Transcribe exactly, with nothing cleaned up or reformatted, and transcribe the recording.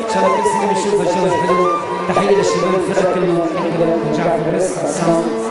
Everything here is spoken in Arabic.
ان شاء الله كل سنه بنشوفها جو حلو. تحيه للشباب الفرقه كلهم، كلهم جعفر بس عصام